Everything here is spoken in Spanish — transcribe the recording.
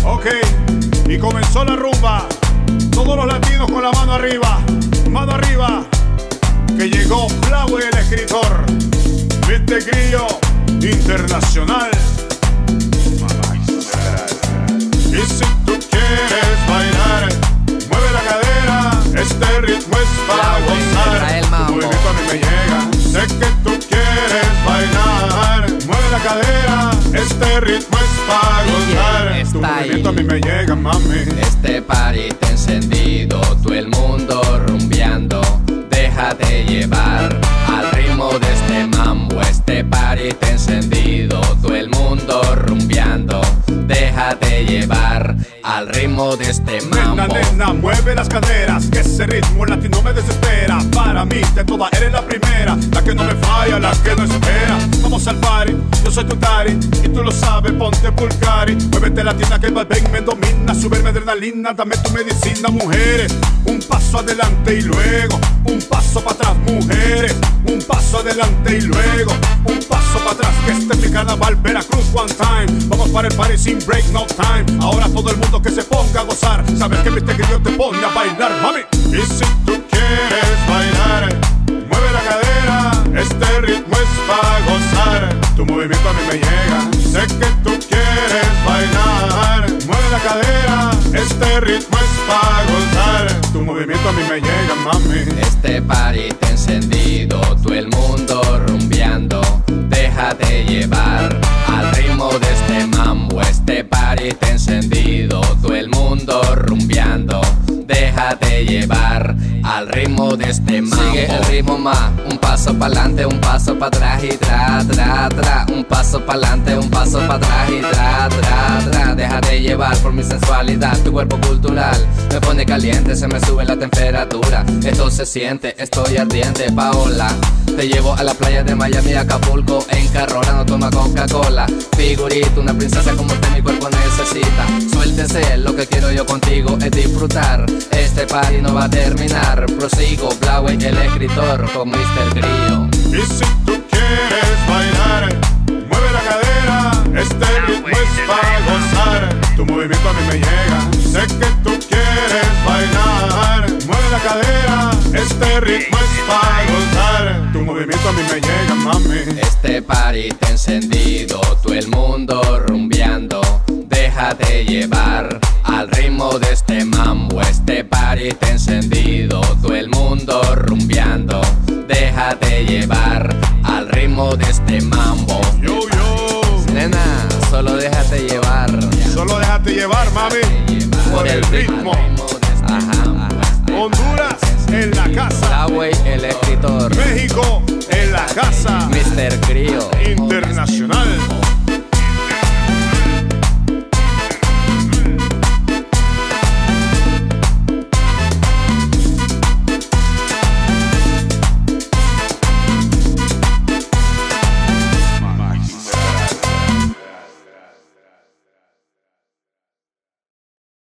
Ok, y comenzó la rumba. Todos los latinos con la mano arriba, que llegó Flower, el escritor, Mr. Grillo Internacional. Y si tú quieres bailar, mueve la cadera, este ritmo es para gozar. Tu movimiento a mí me llega, sé que tú quieres bailar, mueve la cadera, este ritmo es para gozar. Tu movimiento a mí me llega, mami. Este party está encendido, todo el mundo rumbeando. Déjate llevar al ritmo de este mambo. Este party está encendido, todo el mundo rumbeando. Déjate llevar al ritmo de este mambo. Nena, nena, mueve las caderas, que ese ritmo latino me desespera. Para mí, de todas eres la primera, la que no me falla, la que no espera. Vamos al party, yo soy tu tari, y tú lo sabes, ponte pulcari. Muévete latina que el vaivén me domina, súbeme adrenalina, dame tu medicina. Mujeres, un paso adelante y luego un paso para atrás. Mujeres, un paso adelante y luego un paso para atrás. Que este es mi carnaval, Veracruz one time. Vamos para el party sin break, no time. Ahora todo el mundo que se ponga a gozar. Sabes que Mr. Grillo te pone a bailar, mami. Y si tú quieres bailar, mueve la cadera, este ritmo es para gozar. Tu movimiento a mí me llega, sé que tú quieres bailar, mueve la cadera, este ritmo es para gozar. Tu movimiento a mí me llega, mami. Este party está encendido, todo el mundo rumbeando. Déjate llevar al ritmo de este mambo. Este party está encendido, todo el mundo rumbeando. Déjate llevar al ritmo de este mambo. Sigue el ritmo más, un paso pa'lante, un paso pa' atrás y tra, tra, tra. Un paso pa'lante, un paso pa' atrás y tra, tra, tra. Déjate llevar por mi sensualidad, tu cuerpo cultural me pone caliente, se me sube la temperatura. Esto se siente, estoy ardiente, Paola. Te llevo a la playa de Miami, Acapulco, en carrola, no toma Coca-Cola. Figurita, una princesa como usted mi cuerpo necesita. Suéltese, lo que quiero yo contigo es disfrutar. Este party no va a terminar. Prosigo, Flower, el escritor, con Mr. Grillo. Y si tú quieres bailar, mueve la cadera, este ritmo es para gozar. Tu movimiento a mí me llega, sé que tú quieres bailar, mueve la cadera, este ritmo es para gozar. Tu movimiento a mí me llega, mami. Este party está encendido, todo el mundo rumbeando. Déjate llevar al ritmo de este mambo. Este party está encendido, todo el mundo rumbeando. Déjate llevar al ritmo de este mambo. Yo, yo. Nena, solo déjate llevar. Solo déjate llevar, mami, por el ritmo. Ajá. Honduras en la casa, Flower, el escritor, México en la casa, Mr. Grillo Internacional.